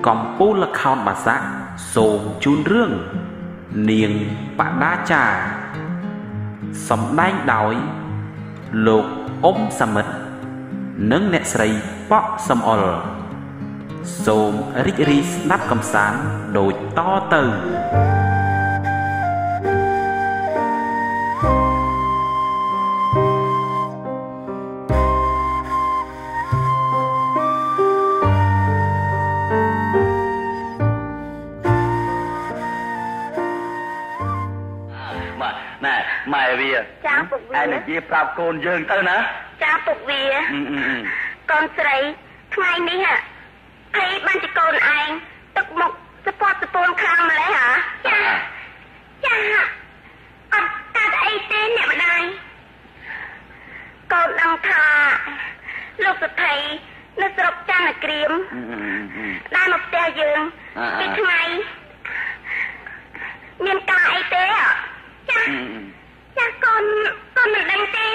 កំពូលល្ខោនបាសាក់សូមជូនរឿងនាងបដាចាសម្ដែងដោយលោកអ៊ុំសាមិតនិងអ្នកស្រីប៉ក់សំអល់សូមរីករាយស្ដាប់កំសាន្តដូចតទៅម៉ែវាចាពុកវាឯនិយាយប្រាប់កូនយើងទៅណាចាពុកវាកូនស្រីថ្ងៃនេះហើយបានជាកូនឯងទឹកមុខស្ពតស្ពូនខ្លាំងម្ល៉េះហ៎ចាអត់កាត់អីទេអ្នកម្ដាយកូនដឹងថាលោកសុថៃនៅស្រុកចន្ទក្រៀមដែលមកផ្ទះយើងពីថ្ងៃមានការអីទេចាកូនមិនដឹងទេ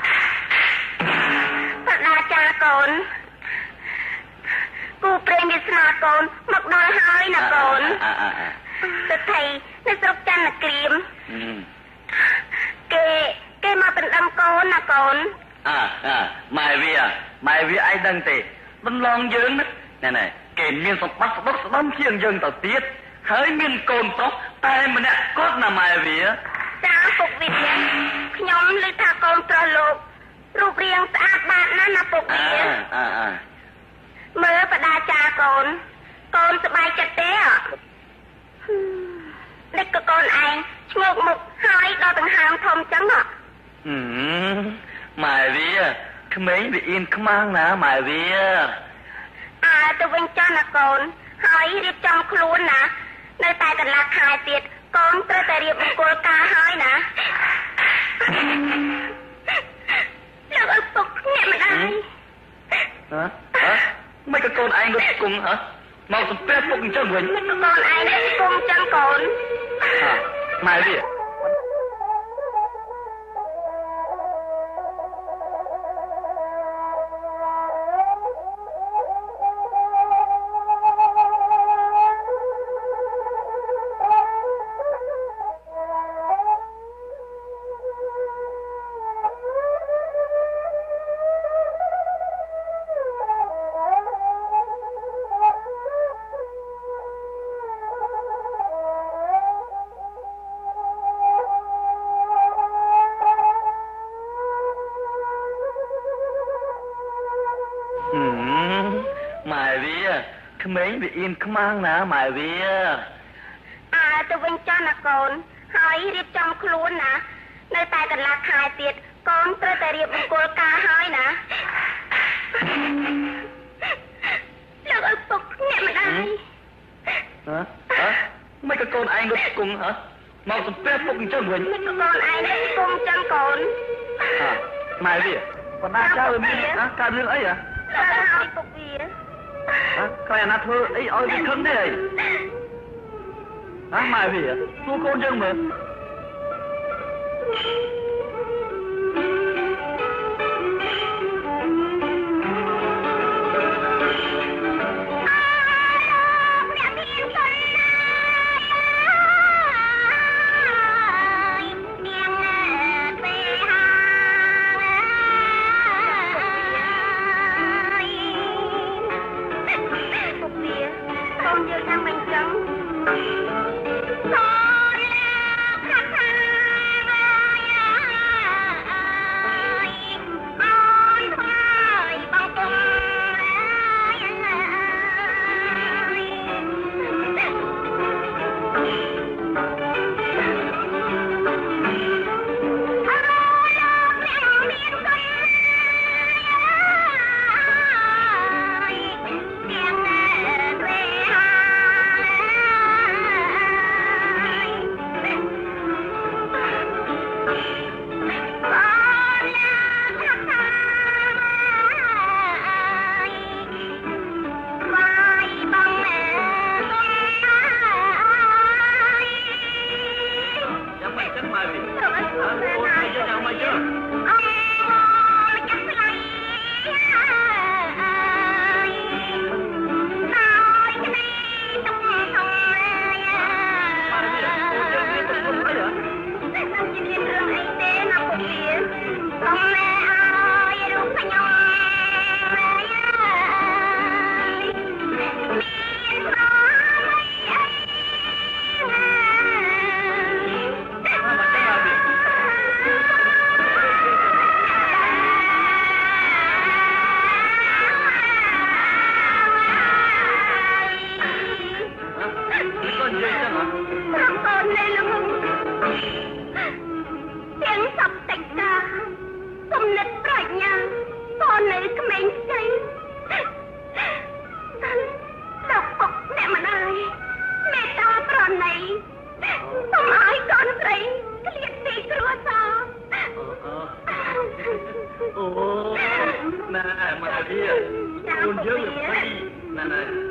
បដាចាកូនគូព្រេងវាស្នាកូនមកដល់ហើយណាកូនសុថៃនៅស្រុកចន្ទក្រៀមគេមកដណ្ដឹងកូនណាកូនម៉ែវាឯងដឹងទេបន្លងយើងណែគេមានសម្បត្តិស្ដុកស្ដំជាងយើងទៅទៀតហើយមានកូនប្រុសតែម្នាក់គត់ណាម៉ែវាចាពុកវាខ្ញុំឮថាកូនប្រុសលោករូបរាងស្អាតបាតណាស់ណាពុកវាមើលបដាចាកូនសប្បាយចិត្តទេនេះក៏កូនឯងឈ្ងោកមុខហើយដល់ដង្ហើមធំចឹងម៉ែវាក្មេងវាអៀនខ្មាំងណាម៉ែវាទៅវិញចាស់ណាកូនហើយរៀបចំខ្លួនណានៅតែកន្លះខែទៀតកូនត្រូវតែរៀបមង្គលការហើយណាលោកឪពុកអ្នកម្ដាយមិនក៏កូនឯងរត់គង់មកសំពះពុកអញ្ចឹងវិញមិនក៏កូនឯងរត់គង់ចឹងកូនម៉ែវាក្មេងវាអៀនខ្មាំងណាម៉ែវាទៅវិញចាស់ណាកូនហើយរៀបចំខ្លួនណានៅតែកន្លះខែទៀតកូនត្រូវតែរៀបមង្គលការហើយណាលោកឪពុកអ្នកម្ដាយមិនក៏កូនឯងរត់គង់មកសំពះពុកអញ្ចឹងវិញមិនក៏កូនឯងរត់គង់ចឹងកូនម៉ែវាបណ្ដាចៅមានកើតរឿងអីហើយពុកវាក្រែណាធ្វើអីឲ្យវាខឹងទេម៉ែវាសួរកូនយើងមើល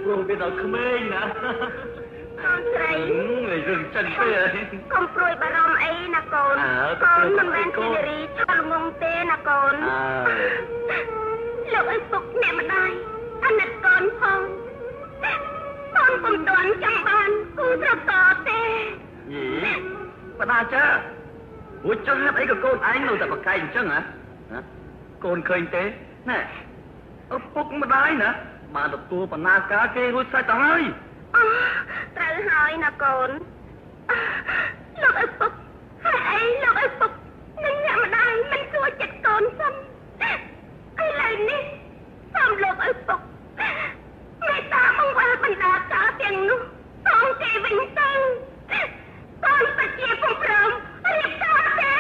ព្រោះវាដល់ក្មេងណាកូនស្រីរឿងចិនទេកុំព្រួយបារម្ភអីណាកូនកូនមិនមែនជានារីឆលងងទេណាកូនលោកឪពុកអ្នកម្ដាយអាណិតកូនផងកូនពុំទាន់ចាំបានគូប្រកបទេបដាចាព្រោះចង់ហេតុអីក៏កូនឯងនៅតែប្រកែកអញ្ចឹងហ៎កូនឃើញទេណែឪពុកម្ដាយណាបានទទួលបណ្ណាការគេរួចស្រេចទៅហើយត្រូវហើយណាកូនលោកឪពុកហើយអីលោកឪពុកនិងអ្នកម្ដាយមិនសួរចិត្តកូនសិនឥឡូវនេះសូមលោកឪពុកមេត្តាបង្វិលបណ្ដាការទាំងនោះផងគេវិញទៅកូនពិតជាពុំព្រមរៀបការទេ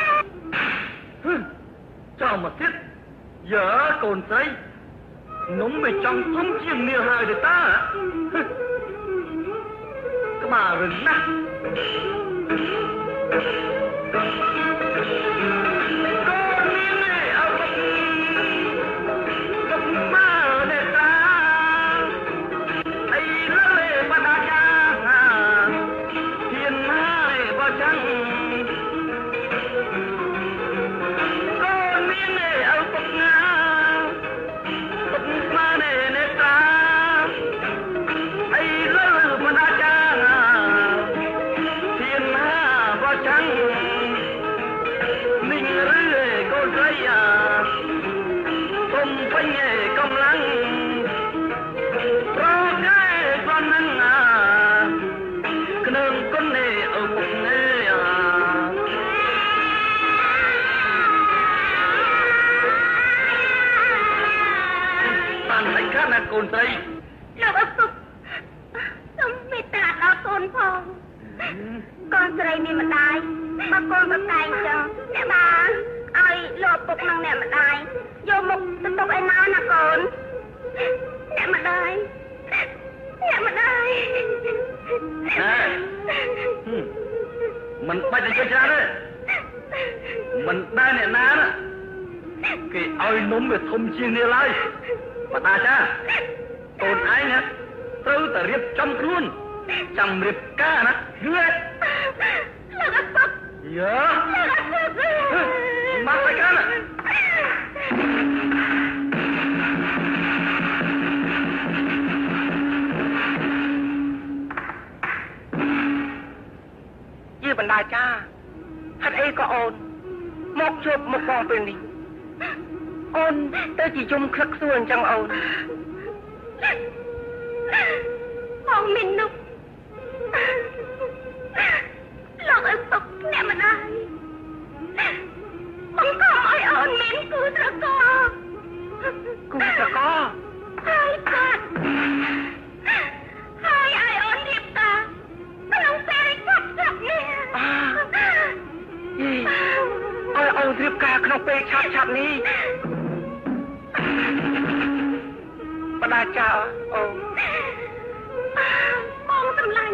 ចោលមកទៀតយើកូនស្រីនំមិនចង់ធំជាងនេះហើយទេតាក្បាលរឹងណាស់កូនស្រីលោកឪពុកសូមមេត្តាដល់កូនផងកូនស្រីមានម្ដាយបើកូនប្រកែកអញ្ចឹងអ្នកបានឲ្យលោកឪពុកនិងអ្នកម្ដាយយកមុខទៅទុកឯណាណាកូនអ្នកម្ដាយមិនបាច់ទៅច្រើនទេមិនដែលអ្នកណាគេឲ្យនំវាធំជាងនេះឡើយបតាចាកូនឯងណាត្រូវតែរៀបចំខ្លួនចាំរៀបការណាយឺលោកឪពុកយើមកទៅកាន់ជាបណ្ដាចាហេតុអីក៏អូនមកជួបមកបងពេលនេះអូនទៅជាយំខឹកខ្សួលអញ្ចឹងអូនបងមាននោះលោកឪពុកអ្នកម្ដាយបងក៏ឲ្យអូនមានគូស្រករហើយគាត់ហើយឲ្យអូនរៀបការក្នុងពេលកាត់ចាប់នេះឲ្យអូនរៀបការក្នុងពេលឆាប់នេះបណ្ដាចាអូបងសម្លាញ់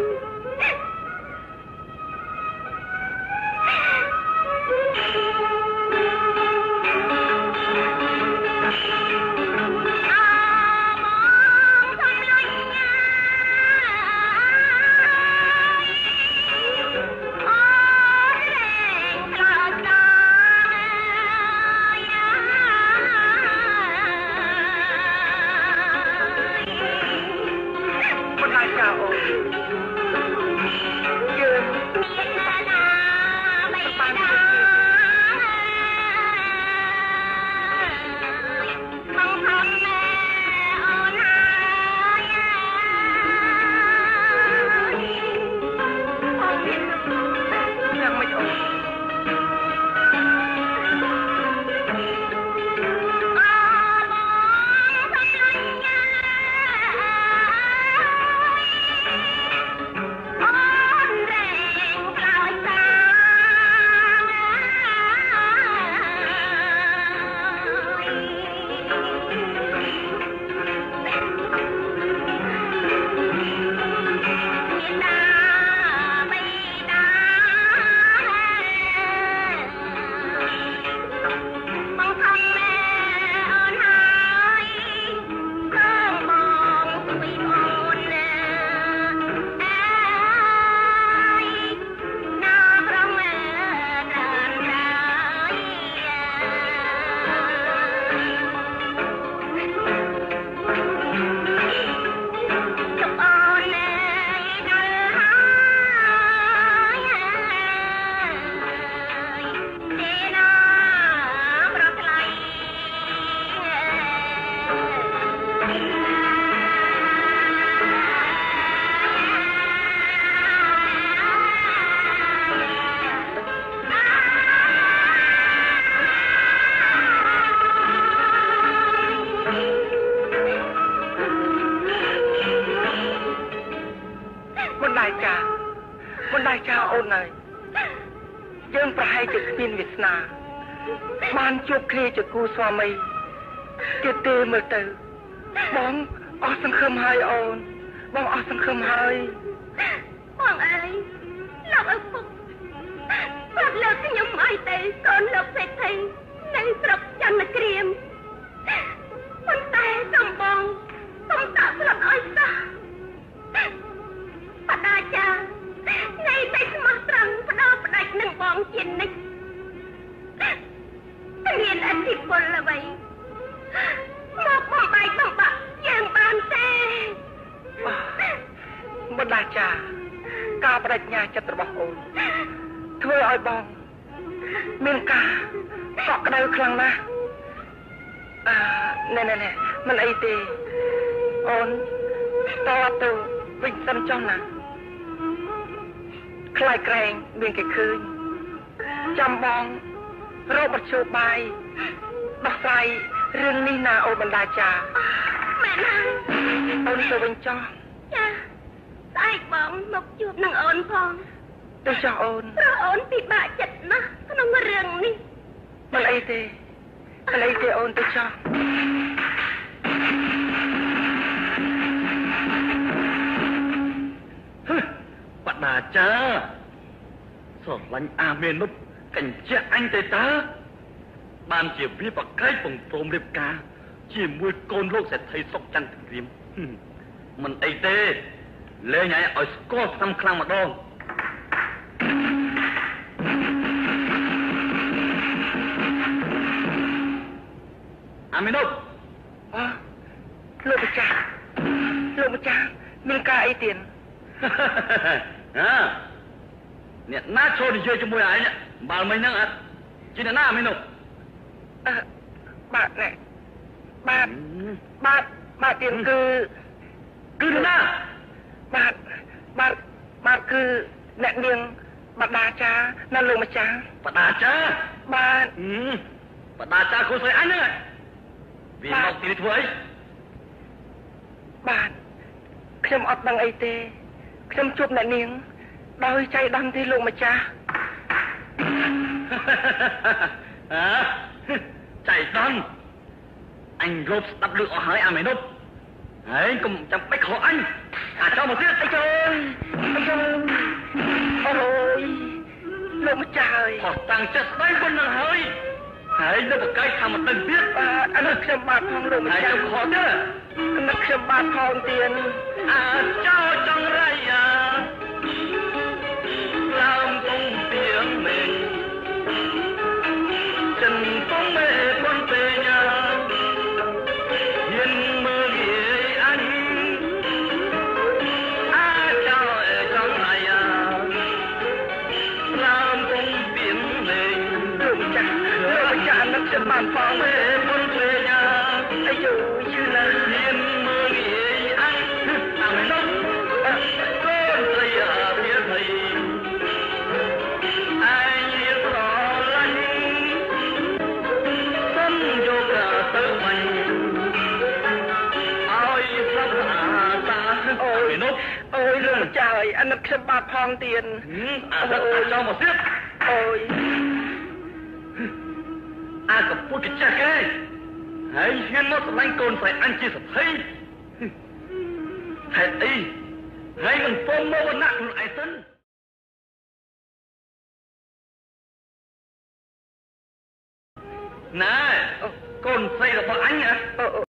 បណ្ដាចាអូនហើយយើងប្រហែលជាគ្មានវាសនាបានជួបគ្នាជាគូស្វាមីទៀតទេមើលទៅបងអស់សង្ឃឹមហើយអូនបងអស់សង្ឃឹមហើយបងអើយលោកឪពុកគាត់លើកខ្ញុំអីទេកូនលោកសេដ្ឋីនៅស្រុកចន្ទក្រៀមប៉ុន្តែសំបងសុំតាក់ស្លាប់ឲ្យសោះបដាចានៃតែស្មោះត្រង់ផ្ដោផ្ដាច់នឹងបងជានិច្ចមានអធិពលអ្វីមកបំបាយបំបាក់យើងបានទេបណ្ដាចាការបដិញ្ញាចិត្តរបស់អូនធ្វើឲ្យបងមានការសក់ក្តៅខ្លាំងណាស់ណែមិនអីទេអូនតទៅវិញសិនចុះណាខ្លាចក្រែងមានគេឃើញចាំបងរកមធ្យោបាយដោះស្រាយរឿងនេះណាអូនបណ្ដាចាម៉ែណាអូនទៅវិញចុះចាស្អែកបងមកជួបនឹងអូនផងទៅចុះអូនព្រោះអូនពិបាកចិត្តណាស់ក្នុងរឿងនេះមិនអីទេអូនទៅចុះបដាចាស្រឡាញ់អាមេនុបកញ្ជាក់អញទៅតើបានជាវាប្រកែកពងព្រមរៀបការជាមួយកូនលោកសេដ្ឋីសុកចន្ទក្រៀមមិនអីទេលេងឲ្យស្គាល់ស្ដាំខ្លាំងម្ដងអាមេនុបលោកម្ចាស់មានការអីទៀតអ្នកណាចូលនិយាយជាមួយឯងបាល់មិញហ្នឹងជាអ្នកណាអាមេនុបបាទទៀតគឺណាបាទគឺអ្នកនាងបដាចាណាលោកម្ចាស់បដាចាបាទបដាចាគូស្រីអញហ្នឹងវាមកទីនេះធ្វើអីបាទខ្ញុំអត់ដឹងអីទេខ្ញុំជួបអ្នកនាងដោយចៃដន្យទេលោកម្ចាស់ចៃដន្យអញរត់ស្ដាប់លឺអស់ហើយអាមេនុបហើយកុំចាំបាច់ខកអញអាចមកទៀតអីចូលអូយលោកម្ចាស់ហើយខុសតាំងចិត្តស្ដីប៉ុណ្ណឹងហើយនៅប្រកែកថាមកទៅទៀតអានេះខ្ញុំបាទផងលោកម្ចាស់ខកទៀតអានេះខ្ញុំបាទផងទៀតចោចង្រៃឡើងតុងទៀងមេចិនតុងមេប៉ុនពេញហ៊ានមើលយាយអញចោចង្រៃឡើងតុងទៀងមេលោកម្ចាស់អានេះខ្ញុំបាទផងមេប៉ុនពេញអាយុយឺនណាស់ហ៊ានមើលយាយអញអាមេនុបកូនស្រីវាភ័យអូយលោកម្ចាស់ហើយអានេះខ្ញុំបាទផងទៀតចូលមកទៀតអូយកពុតកញ្ចាស់គេហើយហ៊ានមកសម្លាញ់កូនស្រីអញជាសភ័យហេតុអីហើយមិនពុំមកវណ្ណៈខ្លួនឯងសិនណែកូនស្រីរបស់អញ